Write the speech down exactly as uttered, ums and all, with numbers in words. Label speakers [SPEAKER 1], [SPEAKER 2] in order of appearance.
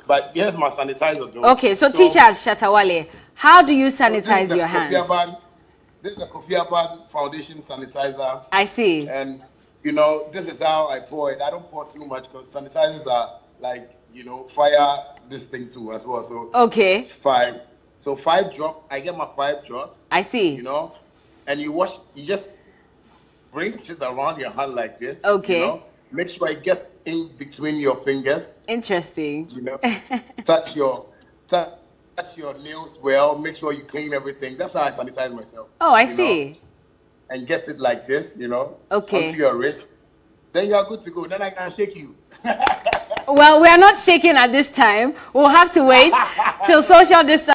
[SPEAKER 1] But here's my sanitizer, though.
[SPEAKER 2] Okay, so, so teach us, Shatawale, how do you sanitize so your hands?
[SPEAKER 1] Abad, this is a Kofi Abad foundation sanitizer.
[SPEAKER 2] I see.
[SPEAKER 1] And, you know, this is how I pour it. I don't pour too much because sanitizers are like, you know, fire this thing too as well. So
[SPEAKER 2] okay.
[SPEAKER 1] Five. So five drops. I get my five drops.
[SPEAKER 2] I see.
[SPEAKER 1] You know, and you wash. You just bring it around your hand like this.
[SPEAKER 2] Okay.
[SPEAKER 1] You know? Make sure it gets in between your fingers.
[SPEAKER 2] Interesting.
[SPEAKER 1] You know, touch your touch, touch your nails well. Make sure you clean everything. That's how I sanitize myself.
[SPEAKER 2] Oh, I see.
[SPEAKER 1] Know? And get it like this. You know.
[SPEAKER 2] Okay.
[SPEAKER 1] Onto your wrist. Then you are good to go. Then I can shake you.
[SPEAKER 2] Well, we are not shaking at this time. We'll have to wait till social distance.